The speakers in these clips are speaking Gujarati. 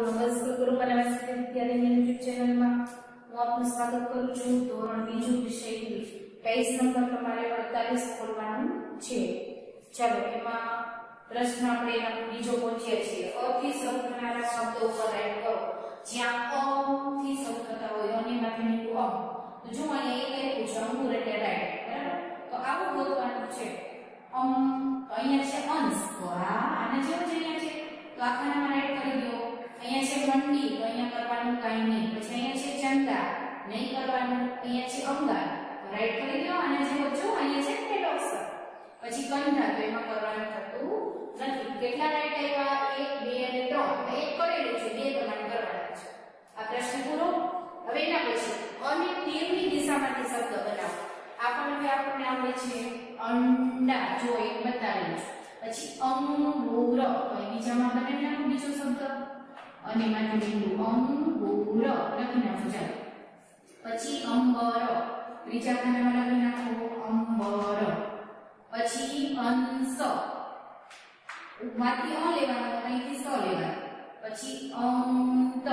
નમસ્કાર ગુરુ બનાવવા વિદ્યાલયની YouTube ચેનલમાં હું આપનું સ્વાગત કરું છું। ધોરણ બીજું વિષય પેજ નંબર તમારે 48 ખોલવાનું છે। ચાલો એમાં પ્રશ્ન આપણે એનો બીજો પહોંચ્યા છીએ। અ થી શરૂ થનારા શબ્દો ઉપર રાઈટ કરો। જ્યાં અ થી શરૂ થતા હોય અને માટેનું અ તો જો અહીંયા એક લખ્યું છે અંગુર એટલે રાઈટ, બરાબર? તો આવું ગોતવાનું છે। અહીંયા છે અંશ, તો આના જેવું જ અહીંયા છે, તો આખામાં રાઈટ કરી દો। અહીંયા છે મંડી, તો અહીંયા કરવાનું કાઈ નહીં। પછી અહીંયા છે ચંદા, નહીં કરવાનું। અહીંયા છે અંગાર, તો રાઈટ કરી દો। આના જેવો જો અહીંયા છે પેલો અક્ષર। પછી કંઠા, તો એમાં કરવાનું થતું નથી। કેટલા રાઈટ આવ્યા? 1 2 અને 3, એક કરેલું છે, બે પ્રમાણે કરવાના છે। આ પ્રશ્ન પૂરો। હવે એના પછી અને તીરની દિશામાંથી શબ્દ બનાવો। આપણને આવડે છે અંડા, જો એક બતાવેલું છે। પછી અંગુર, તો બીજામાં બનાવી નાખો બીજો શબ્દ અને માનું બિંદુ અંગુર લખી નાખો। ચાલો પછી અંબર, ત્રીજા ખાનામાં લખી નાખો અંબર। પછી અંશ, માંથી અ લેવાનો, અહીંથી સ લેવાનો। પછી અંત,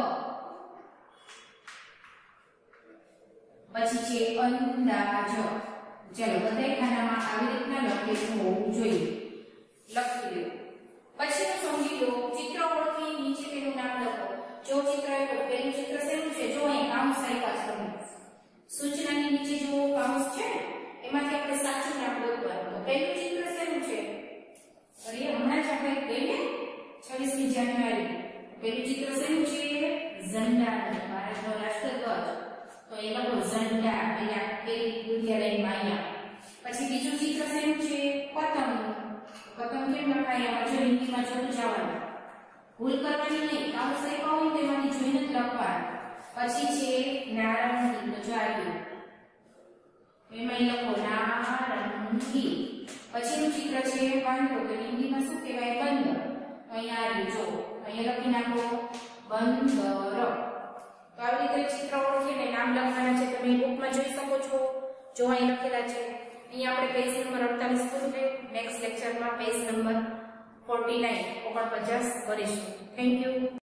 પછી છે અંદાજ। ચલો બધા ખાનામાં આવી રીતના લખેલું હોવું જોઈએ, લખી લો। પછી સમજી લો, ચિત્ર ઓળખી નીચે તેનું નામ લખો। જો ચિત્ર આવ્યું, પેલું ચિત્ર શેનું છે? જો અહીં કાઉન્સ આપ્યા છે, સૂચનાની નીચે જો કાઉન્સ છે એમાંથી આપણે સાચું નામ લખવાનું। તો પેલું ચિત્ર શેનું છે? અરે હમણાં જ આપણે કહીએ 26મી જાન્યુઆરી, પેલું ચિત્ર શેનું છે? ઝંડાનું, ભારતનો રાષ્ટ્રધ્વજ। તો એ લખો ઝંડા, અહીંયા પેલી વિદ્યાલયમાં અહીંયા। પછી બીજું ચિત્ર શેનું છે? પતંગનું। પતંગ કેમ લખાય? આમાં જો હિન્દીમાં જોતું જવાનું, ભૂલ કરવાની નહીં, કાઉન્સ આપ્યા હોય તેમાંથી જોઈને જ લખવાનું। પછી છે નારંગી, તો જો આવ્યું એમાં લખો નારંગી। પછીનું ચિત્ર છે વાંદરો, તો હિન્દીમાં શું કહેવાય? બંદર, તો અહીંયા આવ્યું, જો અહીંયા લખી નાખો બંદર। તો આવી રીતે ચિત્ર ઓળખીને નામ લખવાના છે, તમે બુકમાં જોઈ શકો છો, જો અહીં લખેલા છે। અહીંયા આપણે પેજ નંબર 48 પૂરું થયું। નેક્સ્ટ લેક્ચરમાં પેજ નંબર 49 કરીશું। Thank you.